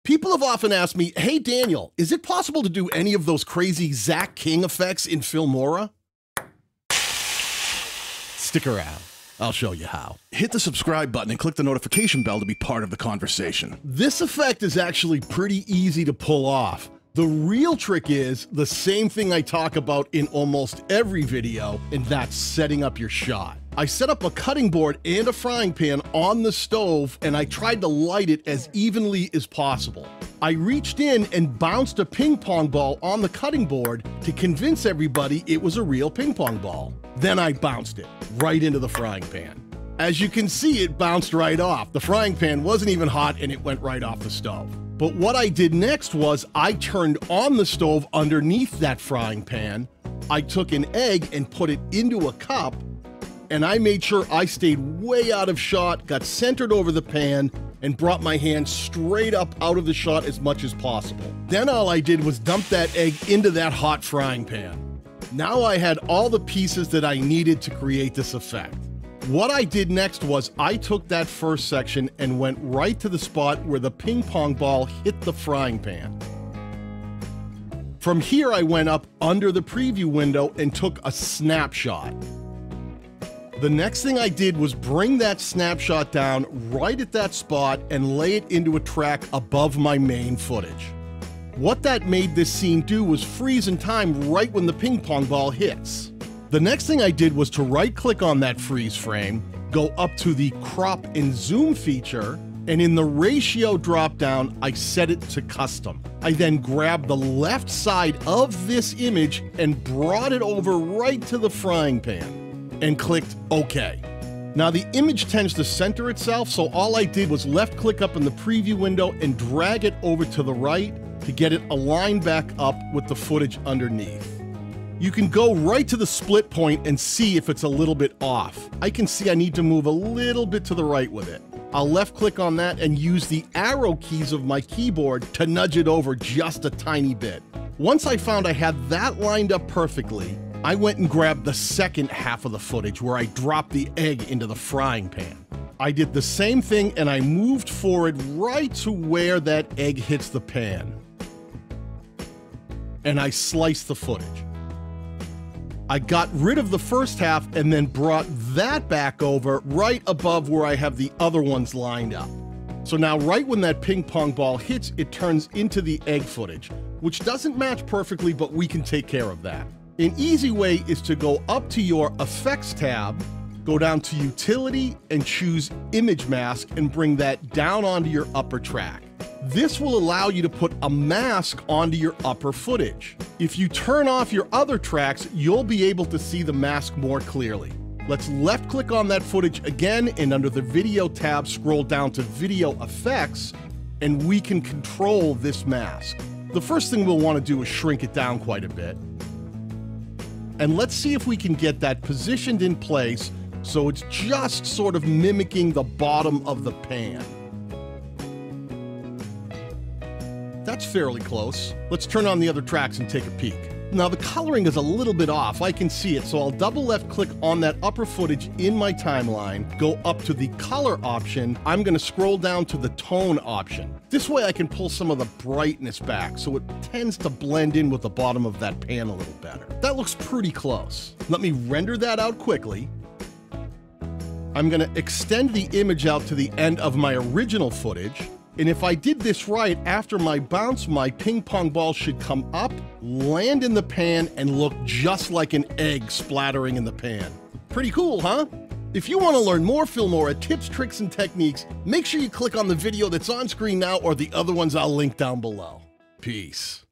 People have often asked me, hey Daniel, is it possible to do any of those crazy Zach King effects in Filmora? Stick around. I'll show you how. Hit the subscribe button and click the notification bell to be part of the conversation. This effect is actually pretty easy to pull off. The real trick is the same thing I talk about in almost every video, and that's setting up your shot. I set up a cutting board and a frying pan on the stove, and I tried to light it as evenly as possible. I reached in and bounced a ping pong ball on the cutting board to convince everybody it was a real ping pong ball. Then I bounced it right into the frying pan. As you can see, it bounced right off. The frying pan wasn't even hot and it went right off the stove. But what I did next was I turned on the stove underneath that frying pan. I took an egg and put it into a cup, and I made sure I stayed way out of shot, got centered over the pan, and brought my hand straight up out of the shot as much as possible. Then all I did was dump that egg into that hot frying pan. Now I had all the pieces that I needed to create this effect. What I did next was I took that first section and went right to the spot where the ping pong ball hit the frying pan. From here, I went up under the preview window and took a snapshot. The next thing I did was bring that snapshot down right at that spot and lay it into a track above my main footage. What that made this scene do was freeze in time right when the ping pong ball hits. The next thing I did was to right-click on that freeze frame, go up to the crop and zoom feature, and in the ratio drop-down, I set it to custom. I then grabbed the left side of this image and brought it over right to the frying pan, and clicked OK. Now the image tends to center itself, so all I did was left-click up in the preview window and drag it over to the right to get it aligned back up with the footage underneath. You can go right to the split point and see if it's a little bit off. I can see I need to move a little bit to the right with it. I'll left click on that and use the arrow keys of my keyboard to nudge it over just a tiny bit. Once I found I had that lined up perfectly, I went and grabbed the second half of the footage where I dropped the egg into the frying pan. I did the same thing and I moved forward right to where that egg hits the pan. And I sliced the footage. I got rid of the first half and then brought that back over right above where I have the other ones lined up. So now right when that ping pong ball hits, it turns into the egg footage, which doesn't match perfectly, but we can take care of that. An easy way is to go up to your Effects tab, go down to Utility and choose Image Mask and bring that down onto your upper track. This will allow you to put a mask onto your upper footage. If you turn off your other tracks, you'll be able to see the mask more clearly. Let's left click on that footage again and under the Video tab, scroll down to Video Effects, and we can control this mask. The first thing we'll want to do is shrink it down quite a bit. And let's see if we can get that positioned in place so it's just sort of mimicking the bottom of the pan. That's fairly close. Let's turn on the other tracks and take a peek. Now the coloring is a little bit off, I can see it, so I'll double left click on that upper footage in my timeline, go up to the color option, I'm gonna scroll down to the tone option. This way I can pull some of the brightness back so it tends to blend in with the bottom of that pan a little better. That looks pretty close. Let me render that out quickly. I'm gonna extend the image out to the end of my original footage. And if I did this right, after my bounce, my ping pong ball should come up, land in the pan, and look just like an egg splattering in the pan. Pretty cool, huh? If you want to learn more Filmora tips, tricks, and techniques, make sure you click on the video that's on screen now or the other ones I'll link down below. Peace.